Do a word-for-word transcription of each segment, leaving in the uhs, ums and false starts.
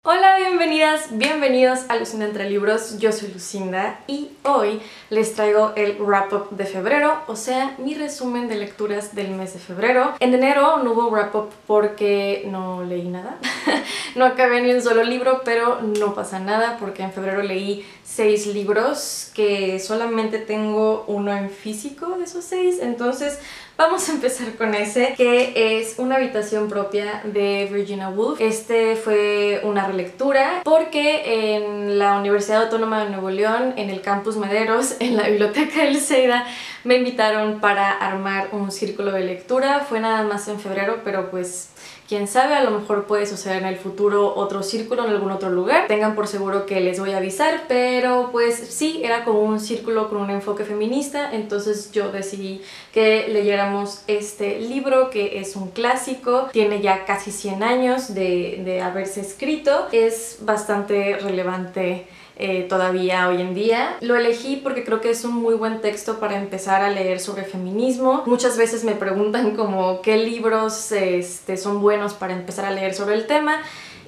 Hola, bienvenidas, bienvenidos a Lucinda Entre Libros, yo soy Lucinda y hoy les traigo el wrap-up de febrero, o sea, mi resumen de lecturas del mes de febrero. En enero no hubo wrap-up porque no leí nada, no acabé ni un solo libro, pero no pasa nada porque en febrero leí seis libros que solamente tengo uno en físico de esos seis, entonces vamos a empezar con ese, que es Una habitación propia de Virginia Woolf. Este fue una relectura porque en la Universidad Autónoma de Nuevo León, en el Campus Mederos, en la Biblioteca del Ceida, me invitaron para armar un círculo de lectura. Fue nada más en febrero, pero pues quién sabe, a lo mejor puede suceder en el futuro otro círculo en algún otro lugar. Tengan por seguro que les voy a avisar, pero pues sí, era como un círculo con un enfoque feminista, entonces yo decidí que leyéramos este libro, que es un clásico, tiene ya casi cien años de, de haberse escrito, es bastante relevante Eh, todavía hoy en día. Lo elegí porque creo que es un muy buen texto para empezar a leer sobre feminismo. Muchas veces me preguntan como qué libros este, son buenos para empezar a leer sobre el tema.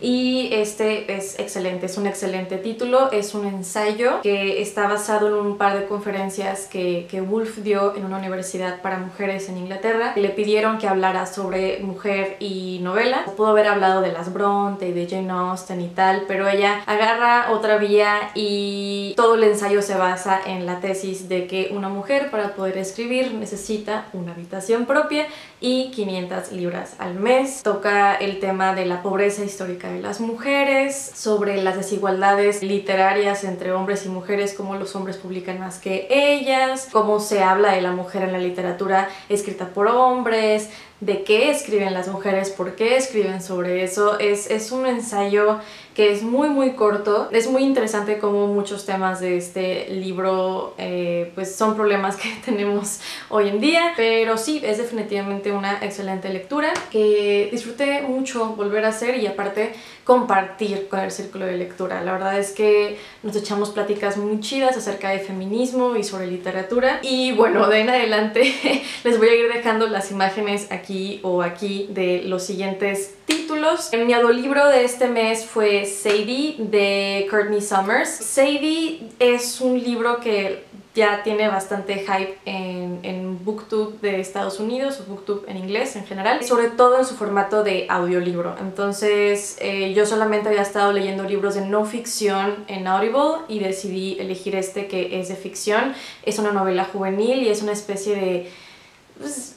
Y este es excelente, es un excelente título, es un ensayo que está basado en un par de conferencias que, que Woolf dio en una universidad para mujeres en Inglaterra. Le pidieron que hablara sobre mujer y novela. Pudo haber hablado de las Bronte y de Jane Austen y tal, pero ella agarra otra vía y todo el ensayo se basa en la tesis de que una mujer para poder escribir necesita una habitación propia y quinientas libras al mes. Toca el tema de la pobreza histórica de las mujeres, sobre las desigualdades literarias entre hombres y mujeres, cómo los hombres publican más que ellas, cómo se habla de la mujer en la literatura escrita por hombres, de qué escriben las mujeres, por qué escriben sobre eso. Es, es un ensayo que es muy muy corto. Es muy interesante cómo muchos temas de este libro eh, pues son problemas que tenemos hoy en día, pero sí, es definitivamente una excelente lectura que disfruté mucho volver a hacer y aparte compartir con el círculo de lectura. La verdad es que nos echamos pláticas muy chidas acerca de feminismo y sobre literatura, y bueno, de ahí en adelante les voy a ir dejando las imágenes aquí o aquí de los siguientes títulos. Mi audiolibro de este mes fue Sadie de Courtney Summers. Sadie es un libro que ya tiene bastante hype en, en BookTube de Estados Unidos, o BookTube en inglés en general, sobre todo en su formato de audiolibro. Entonces eh, yo solamente había estado leyendo libros de no ficción en Audible y decidí elegir este, que es de ficción. Es una novela juvenil y es una especie de... pues,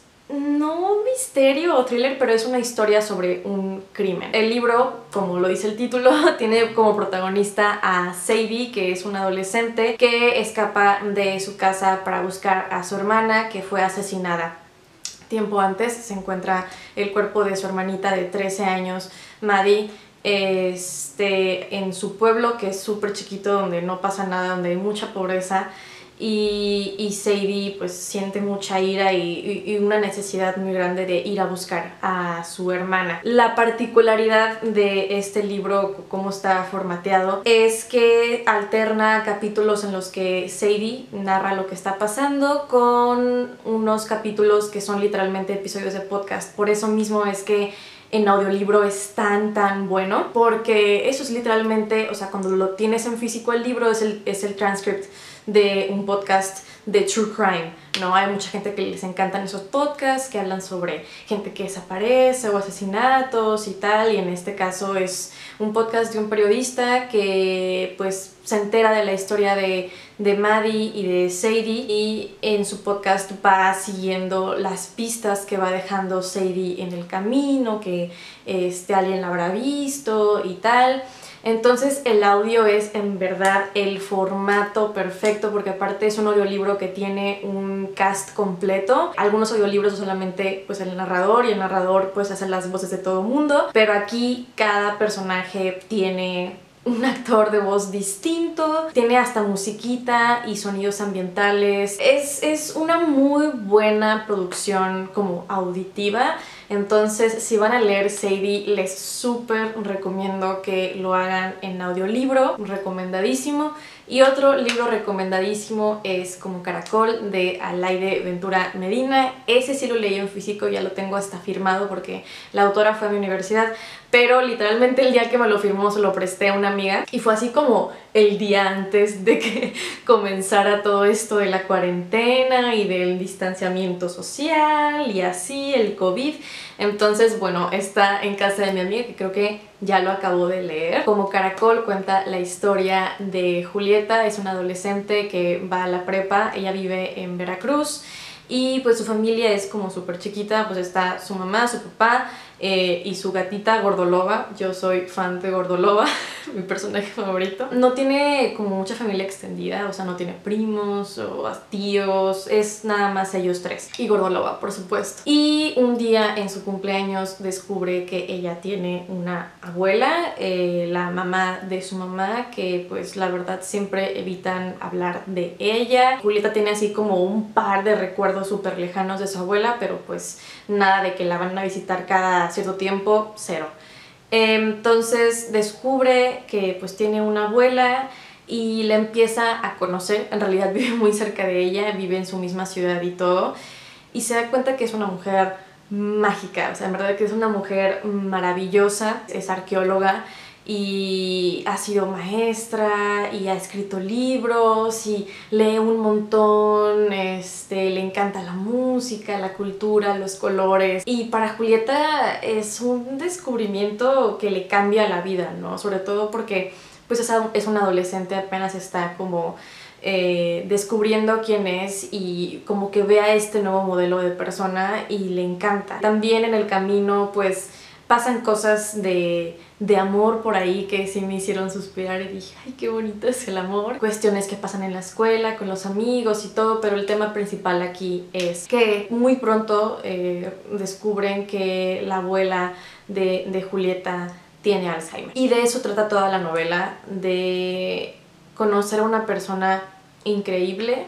no misterio o thriller, pero es una historia sobre un crimen. El libro, como lo dice el título, tiene como protagonista a Sadie, que es una adolescente que escapa de su casa para buscar a su hermana, que fue asesinada. Tiempo antes se encuentra el cuerpo de su hermanita de trece años, Maddie, este, en su pueblo, que es súper chiquito, donde no pasa nada, donde hay mucha pobreza. Y, y Sadie pues siente mucha ira y, y una necesidad muy grande de ir a buscar a su hermana. La particularidad de este libro, cómo está formateado, es que alterna capítulos en los que Sadie narra lo que está pasando con unos capítulos que son literalmente episodios de podcast. Por eso mismo es que en audiolibro es tan tan bueno, porque eso es literalmente, o sea, cuando lo tienes en físico el libro es el, es el transcript de un podcast de true crime, ¿no? Hay mucha gente que les encantan esos podcasts que hablan sobre gente que desaparece o asesinatos y tal, y en este caso es un podcast de un periodista que pues se entera de la historia de, de Maddie y de Sadie, y en su podcast va siguiendo las pistas que va dejando Sadie en el camino, que este, alguien la habrá visto y tal. Entonces el audio es en verdad el formato perfecto, porque aparte es un audiolibro que tiene un cast completo. Algunos audiolibros solamente pues el narrador, y el narrador pues hace las voces de todo mundo, pero aquí cada personaje tiene un actor de voz distinto, tiene hasta musiquita y sonidos ambientales. Es, es una muy buena producción como auditiva. Entonces, si van a leer Sadie, les súper recomiendo que lo hagan en audiolibro, recomendadísimo. Y otro libro recomendadísimo es Como Caracol, de Alaide Ventura Medina. Ese sí lo leí en físico, ya lo tengo hasta firmado porque la autora fue a mi universidad, pero literalmente el día que me lo firmó se lo presté a una amiga y fue así como el día antes de que comenzara todo esto de la cuarentena y del distanciamiento social y así, el COVID. Entonces, bueno, está en casa de mi amiga, que creo que ya lo acabo de leer. Como Caracol cuenta la historia de Julieta, es una adolescente que va a la prepa, ella vive en Veracruz y pues su familia es como súper chiquita, pues está su mamá, su papá eh, y su gatita Gordoloba. Yo soy fan de Gordoloba, mi personaje favorito. No tiene como mucha familia extendida, o sea, no tiene primos o tíos, es nada más ellos tres. Y Gordoloba, por supuesto. Y un día en su cumpleaños descubre que ella tiene una abuela, eh, la mamá de su mamá, que pues la verdad siempre evitan hablar de ella. Julieta tiene así como un par de recuerdos súper lejanos de su abuela, pero pues nada de que la van a visitar cada cierto tiempo, cero. Entonces descubre que pues tiene una abuela y la empieza a conocer. En realidad vive muy cerca de ella, vive en su misma ciudad y todo, y se da cuenta que es una mujer mágica, o sea, en verdad que es una mujer maravillosa. Es arqueóloga y ha sido maestra y ha escrito libros y lee un montón, este, le encanta la música, la cultura, los colores, y para Julieta es un descubrimiento que le cambia la vida, ¿no? Sobre todo porque pues es, es una adolescente, apenas está como eh, descubriendo quién es y como que ve a este nuevo modelo de persona y le encanta. También en el camino pues pasan cosas de, de amor por ahí que sí me hicieron suspirar y dije, ay, qué bonito es el amor. Cuestiones que pasan en la escuela, con los amigos y todo, pero el tema principal aquí es que muy pronto eh, descubren que la abuela de, de Julieta tiene Alzheimer. Y de eso trata toda la novela, de conocer a una persona increíble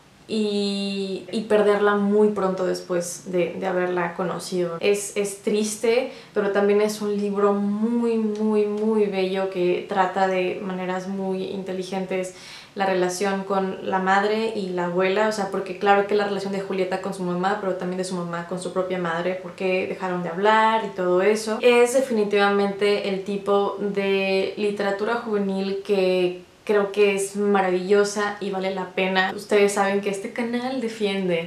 Y, y perderla muy pronto después de, de haberla conocido. Es, es triste, pero también es un libro muy, muy, muy bello que trata de maneras muy inteligentes la relación con la madre y la abuela, o sea, porque claro que la relación de Julieta con su mamá, pero también de su mamá con su propia madre, porque dejaron de hablar y todo eso. Es definitivamente el tipo de literatura juvenil que creo que es maravillosa y vale la pena. Ustedes saben que este canal defiende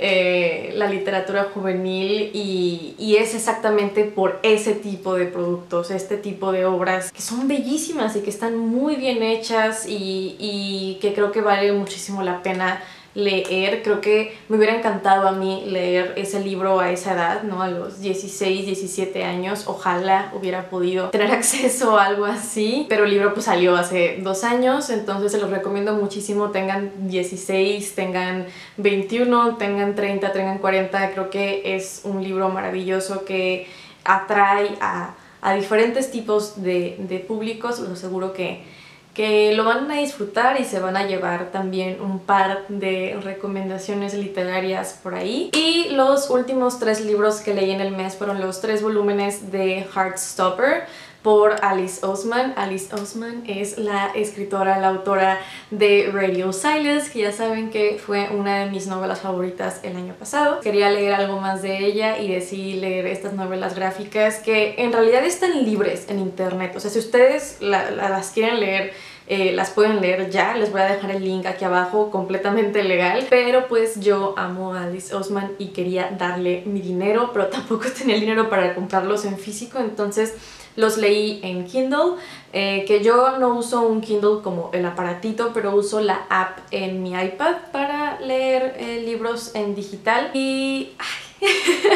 eh, la literatura juvenil y, y es exactamente por ese tipo de productos, este tipo de obras que son bellísimas y que están muy bien hechas y, y que creo que vale muchísimo la pena leer. Creo que me hubiera encantado a mí leer ese libro a esa edad, ¿no? A los dieciséis, diecisiete años. Ojalá hubiera podido tener acceso a algo así, pero el libro pues salió hace dos años, entonces se los recomiendo muchísimo. Tengan dieciséis, tengan veintiuno, tengan treinta, tengan cuarenta. Creo que es un libro maravilloso que atrae a, a diferentes tipos de, de públicos. Os aseguro que que lo van a disfrutar y se van a llevar también un par de recomendaciones literarias por ahí. Y los últimos tres libros que leí en el mes fueron los tres volúmenes de Heartstopper por Alice Oseman. Alice Oseman es la escritora, la autora de Radio Silence, que ya saben que fue una de mis novelas favoritas el año pasado. Quería leer algo más de ella y decidí leer estas novelas gráficas que en realidad están libres en internet. O sea, si ustedes la, la, las quieren leer, Eh, las pueden leer ya. Les voy a dejar el link aquí abajo, completamente legal, pero pues yo amo a Alice Oseman y quería darle mi dinero, pero tampoco tenía el dinero para comprarlos en físico, entonces los leí en Kindle, eh, que yo no uso un Kindle como el aparatito, pero uso la app en mi iPad para leer eh, libros en digital. Y ay,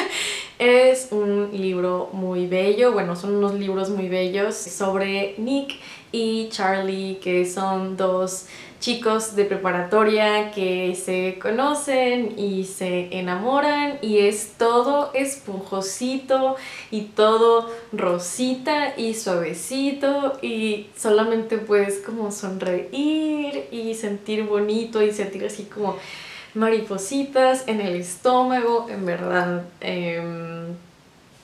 es un libro muy bello, bueno, son unos libros muy bellos sobre Nick y Charlie, que son dos chicos de preparatoria que se conocen y se enamoran, y es todo esponjosito y todo rosita y suavecito y solamente puedes como sonreír y sentir bonito y sentir así como maripositas en el estómago. En verdad, eh,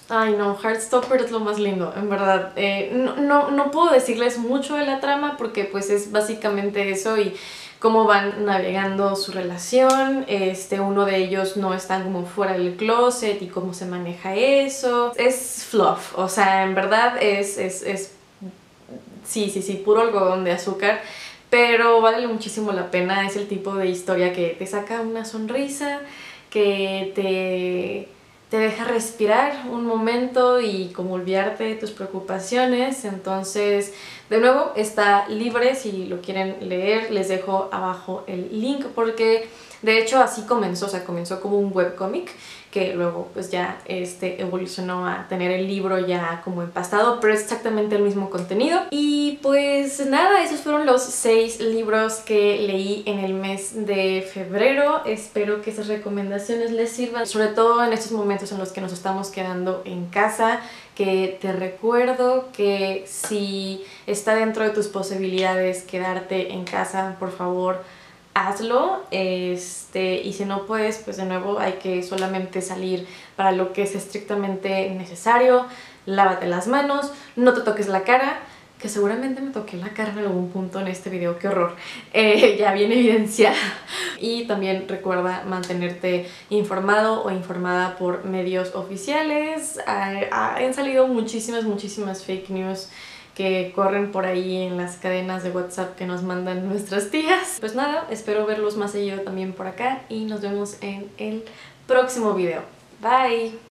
Ay no, Heartstopper es lo más lindo, en verdad. Eh, no, no, no puedo decirles mucho de la trama porque pues es básicamente eso y cómo van navegando su relación. Este, uno de ellos no está como fuera del closet y cómo se maneja eso. Es fluff, o sea, en verdad es, es, es sí, sí, sí, puro algodón de azúcar. Pero vale muchísimo la pena, es el tipo de historia que te saca una sonrisa, que te, te deja respirar un momento y como olvidarte de tus preocupaciones. Entonces, de nuevo, está libre, si lo quieren leer, les dejo abajo el link porque de hecho así comenzó, o sea, comenzó como un webcómic que luego pues ya este, evolucionó a tener el libro ya como empastado, pero es exactamente el mismo contenido. Y pues nada, esos fueron los seis libros que leí en el mes de febrero. Espero que esas recomendaciones les sirvan, sobre todo en estos momentos en los que nos estamos quedando en casa, que te recuerdo que si está dentro de tus posibilidades quedarte en casa, por favor, hazlo, este, y si no puedes, pues de nuevo hay que solamente salir para lo que es estrictamente necesario. Lávate las manos, no te toques la cara, que seguramente me toqué la cara en algún punto en este video, qué horror, eh, ya viene evidencia. Y también recuerda mantenerte informado o informada por medios oficiales. Han salido muchísimas, muchísimas fake news que corren por ahí en las cadenas de WhatsApp que nos mandan nuestras tías. Pues nada, espero verlos más seguido también por acá y nos vemos en el próximo video. Bye.